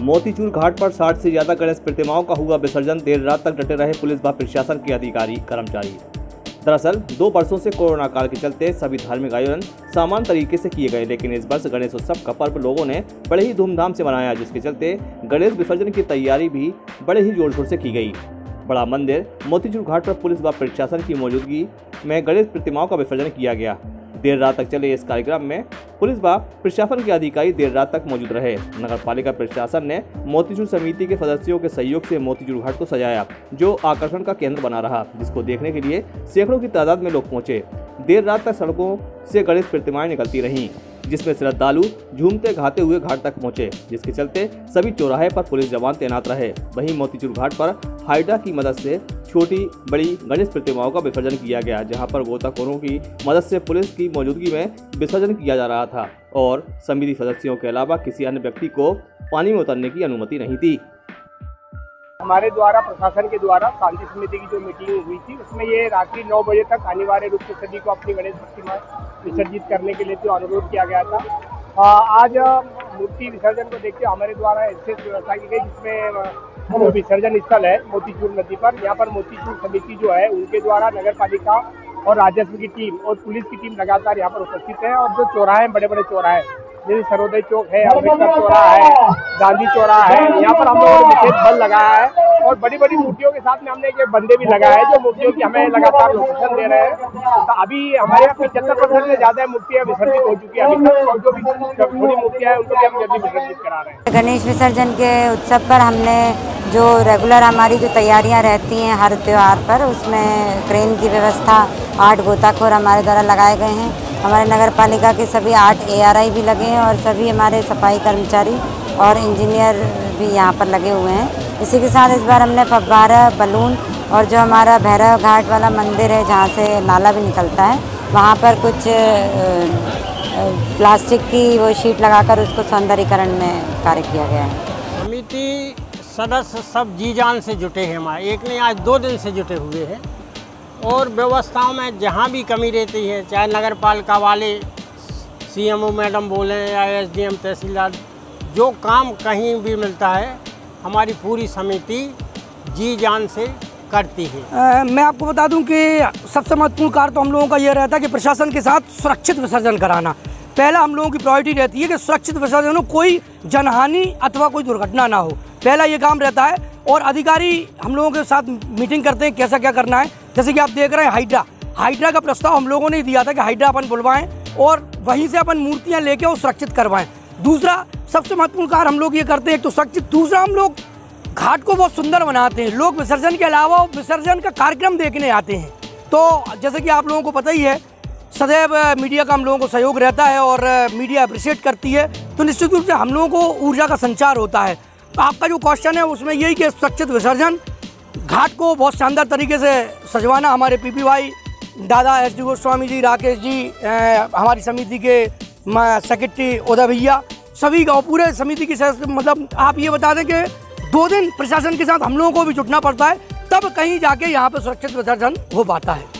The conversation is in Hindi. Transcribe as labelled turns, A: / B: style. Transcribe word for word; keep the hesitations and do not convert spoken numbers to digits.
A: मोतीचूर घाट पर साठ से ज्यादा गणेश प्रतिमाओं का हुआ विसर्जन। देर रात तक डटे रहे पुलिस व प्रशासन के अधिकारी कर्मचारी। दरअसल दो वर्षों से कोरोना काल के चलते सभी धार्मिक आयोजन सामान्य तरीके से किए गए, लेकिन इस वर्ष गणेश उत्सव का पर्व लोगों ने बड़े ही धूमधाम से मनाया, जिसके चलते गणेश विसर्जन की तैयारी भी बड़े ही जोर शोर से की गई। बड़ा मंदिर मोतीचूर घाट पर पुलिस व प्रशासन की मौजूदगी में गणेश प्रतिमाओं का विसर्जन किया गया। देर रात तक चले इस कार्यक्रम में पुलिस व प्रशासन के अधिकारी देर रात तक मौजूद रहे। नगर पालिका प्रशासन ने मोतीचूर समिति के सदस्यों के सहयोग से मोतीचूर घाट को सजाया, जो आकर्षण का केंद्र बना रहा, जिसको देखने के लिए सैकड़ों की तादाद में लोग पहुंचे। देर रात तक सड़कों से गणेश प्रतिमाएं निकलती रहीं, जिसमें श्रद्धालु झूमते घाते हुए घाट तक पहुंचे, जिसके चलते सभी चौराहे पर पुलिस जवान तैनात रहे। वहीं मोतीचूर घाट पर हाइड्रा की मदद से छोटी बड़ी गणेश प्रतिमाओं का विसर्जन किया गया, जहां पर गोताखोरों की मदद से पुलिस की मौजूदगी में विसर्जन किया जा रहा था और समिति सदस्यों के अलावा किसी अन्य व्यक्ति को पानी में उतरने की अनुमति नहीं थी।
B: हमारे द्वारा प्रशासन के द्वारा शांति समिति की जो मीटिंग हुई थी, उसमें ये रात्रि नौ बजे तक अनिवार्य रूप से सभी को अपनी गणेश प्रतिमा विसर्जित करने के लिए जो अनुरोध किया गया था। आज मूर्ति विसर्जन को देखते हमारे द्वारा ऐसे व्यवस्था की गई, जिसमें जो विसर्जन स्थल है मोतीचूर नदी पर, यहाँ पर मोतीचूर समिति जो है उनके द्वारा नगर पालिका और राजस्व की टीम और पुलिस की टीम लगातार यहाँ पर उपस्थित है। और जो चौराहे बड़े बड़े चौराहे जैसे सर्वोदय चौक है, अम्बेडकर चौराहा है, गांधी चौराहा है, यहाँ पर हम लोगों ने विशेष बल लगाया है और बड़ी बड़ी मूर्तियों के साथ में हमने एक बंदे भी लगाए हैं, जो मूर्तियों की हमें लगातार लोकेशन दे रहे हैं। तो अभी हमारे यहाँ पचहत्तर परसेंट से ज्यादा मूर्तियाँ विसर्जित हो चुकी है। अभी तक जो भी थोड़ी मूर्तियाँ हैं उनको भी हम जल्दी विसर्जित करा रहे हैं।
C: गणेश विसर्जन के उत्सव पर हमने जो रेगुलर हमारी जो तैयारियां रहती हैं हर त्यौहार पर, उसमें क्रेन की व्यवस्था आठ गोताखोर हमारे द्वारा लगाए गए हैं। हमारे नगर पालिका के सभी आठ ए आर आई भी लगे हैं और सभी हमारे सफाई कर्मचारी और इंजीनियर भी यहाँ पर लगे हुए हैं। इसी के साथ इस बार हमने फव्वारा, बलून और जो हमारा भैरव घाट वाला मंदिर है जहाँ से नाला भी निकलता है, वहाँ पर कुछ प्लास्टिक की वो शीट लगाकर उसको सौंदर्यीकरण में कार्य किया गया है।
D: समिति सदस्य सब जी जान से जुटे हैं, हमारे एक नहीं आज दो दिन से जुटे हुए हैं और व्यवस्थाओं में जहाँ भी कमी रहती है, चाहे नगर पालिका वाले सी एम ओ मैडम बोले या एस डी एम तहसीलदार, जो काम कहीं भी मिलता है हमारी पूरी समिति जी जान से करती है।
E: आ, मैं आपको बता दूं कि सबसे महत्वपूर्ण कार्य तो हम लोगों का ये रहता है कि प्रशासन के साथ सुरक्षित विसर्जन कराना। पहला हम लोगों की प्रायोरिटी रहती है कि सुरक्षित विसर्जन हो, कोई जनहानि अथवा कोई दुर्घटना ना हो, पहला ये काम रहता है। और अधिकारी हम लोगों के साथ मीटिंग करते हैं कैसा क्या करना है। जैसे कि आप देख रहे हैं हाइड्रा हाइड्रा का प्रस्ताव हम लोगों ने दिया था कि हाइड्रा अपन बुलवाएं और वहीं से अपन मूर्तियां लेके और सुरक्षित करवाएं। दूसरा सबसे महत्वपूर्ण कार्य हम लोग ये करते हैं, एक तो सुरक्षित, दूसरा हम लोग घाट को बहुत सुंदर बनाते हैं। लोग विसर्जन के अलावा विसर्जन का कार्यक्रम देखने आते हैं। तो जैसे कि आप लोगों को पता ही है, सदैव मीडिया का हम लोगों को सहयोग रहता है और मीडिया अप्रिशिएट करती है, तो निश्चित रूप से हम लोगों को ऊर्जा का संचार होता है। तो आपका जो क्वेश्चन है उसमें यही कि सुरक्षित विसर्जन, घाट को बहुत शानदार तरीके से सजवाना। हमारे पी पी भाई दादा एस डी गोस्वामी जी, राकेश जी, ए, हमारी समिति के सेक्रेटरी उदय भैया, सभी का पूरे समिति की मतलब आप ये बता दें कि दो दिन प्रशासन के साथ हम लोगों को भी जुटना पड़ता है, तब कहीं जाके यहाँ पे सुरक्षित विसर्जन हो पाता है।